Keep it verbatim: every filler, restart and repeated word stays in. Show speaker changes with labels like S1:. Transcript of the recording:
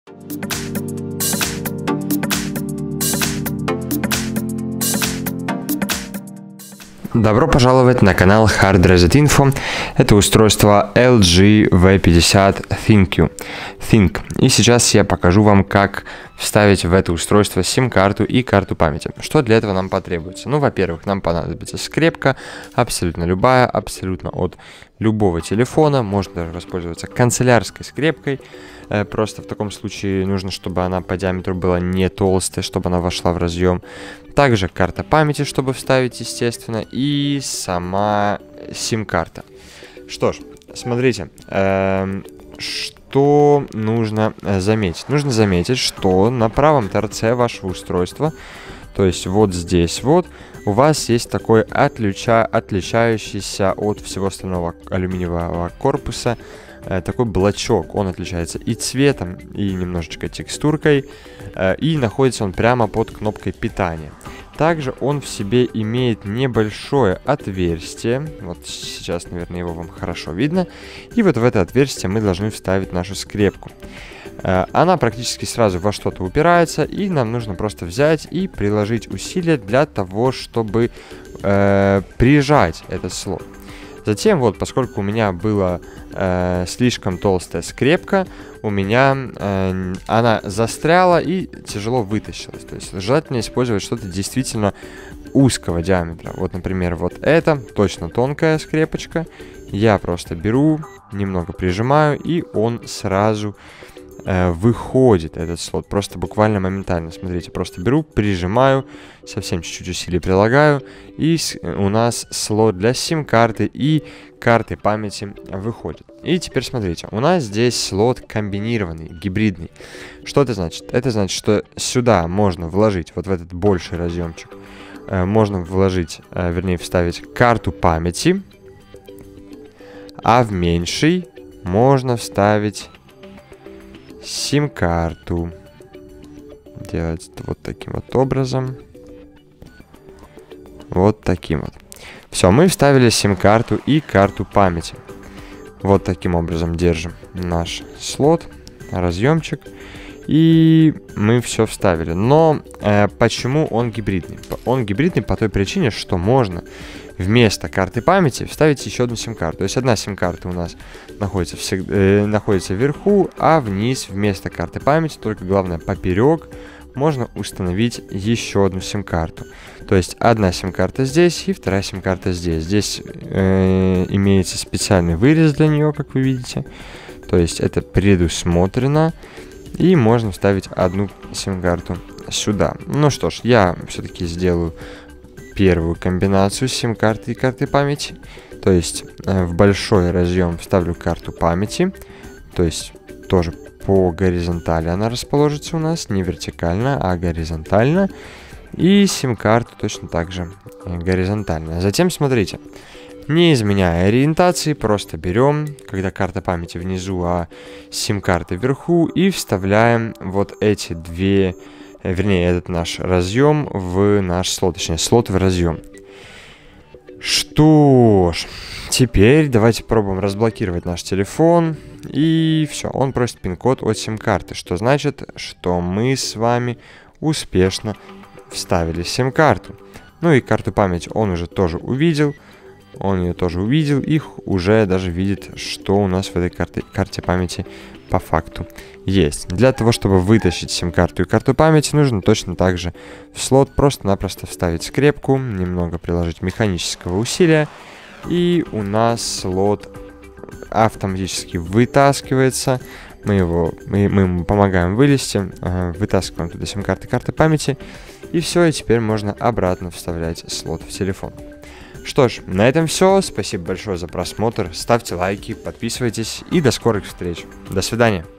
S1: Добро пожаловать на канал Hard Reset Info. Это устройство эл джи ви пятьдесят ThinQ. Think. И сейчас я покажу вам, как вставить в это устройство сим-карту и карту памяти. Что для этого нам потребуется? Ну, во-первых, нам понадобится скрепка, абсолютно любая, абсолютно от любого телефона. Можно даже воспользоваться канцелярской скрепкой. Просто в таком случае нужно, чтобы она по диаметру была не толстая, чтобы она вошла в разъем. Также карта памяти, чтобы вставить, естественно, и сама сим-карта. Что ж, смотрите, э, что нужно заметить? Нужно заметить, что на правом торце вашего устройства, то есть вот здесь вот, у вас есть такой отлича, отличающийся от всего остального алюминиевого корпуса такой блочок. Он отличается и цветом, и немножечко текстуркой, и находится он прямо под кнопкой питания. Также он в себе имеет небольшое отверстие. Вот сейчас, наверное, его вам хорошо видно. И вот в это отверстие мы должны вставить нашу скрепку. Она практически сразу во что-то упирается, и нам нужно просто взять и приложить усилия для того, чтобы э, прижать этот слот. Затем, вот, поскольку у меня была э, слишком толстая скрепка, у меня э, она застряла и тяжело вытащилась. То есть желательно использовать что-то действительно узкого диаметра. Вот, например, вот это точно тонкая скрепочка. Я просто беру, немного прижимаю, и он сразу э, выходит, этот слот. Просто буквально моментально. Смотрите, просто беру, прижимаю, совсем чуть-чуть усилий прилагаю, и у нас слот для сим-карты и карты памяти выходит. И теперь смотрите, у нас здесь слот комбинированный, гибридный. Что это значит? Это значит, что сюда можно вложить, вот в этот больший разъемчик, э, можно вложить, э, вернее вставить карту памяти, а в меньший можно вставить сим-карту. Делать вот таким вот образом. Вот таким вот. Все, мы вставили сим-карту и карту памяти. Вот таким образом держим наш слот, разъемчик. И мы все вставили. Но э, почему он гибридный? Он гибридный по той причине, что можно вместо карты памяти вставить еще одну сим-карту. То есть одна сим-карта у нас находится, всегда, э, находится вверху, а вниз вместо карты памяти, только главное поперек, можно установить еще одну сим-карту. То есть одна сим-карта здесь и вторая сим-карта здесь. Здесь э, имеется специальный вырез для нее, как вы видите. То есть это предусмотрено. И можно вставить одну сим-карту сюда. Ну что ж, я все-таки сделаю первую комбинацию сим-карты и карты памяти. То есть э, в большой разъем вставлю карту памяти. То есть тоже по горизонтали она расположится у нас. Не вертикально, а горизонтально. И сим-карту точно так же горизонтально. Затем смотрите, не изменяя ориентации, просто берем, когда карта памяти внизу, а сим-карта вверху, и вставляем вот эти две, вернее, этот наш разъем в наш слот, точнее, слот в разъем. Что ж, теперь давайте пробуем разблокировать наш телефон. И все, он просит пин-код от сим-карты, что значит, что мы с вами успешно вставили сим-карту. Ну и карту памяти он уже тоже увидел. Он ее тоже увидел. Их уже даже видит, что у нас в этой карте, карте памяти по факту есть. Для того, чтобы вытащить сим-карту и карту памяти, нужно точно так же в слот просто-напросто вставить скрепку, немного приложить механического усилия, и у нас слот автоматически вытаскивается. Мы, его, мы, мы ему помогаем вылезти, э, вытаскиваем туда сим-карты, карты памяти, и все, и теперь можно обратно вставлять слот в телефон. Что ж, на этом все. Спасибо большое за просмотр. Ставьте лайки, подписывайтесь и до скорых встреч. До свидания.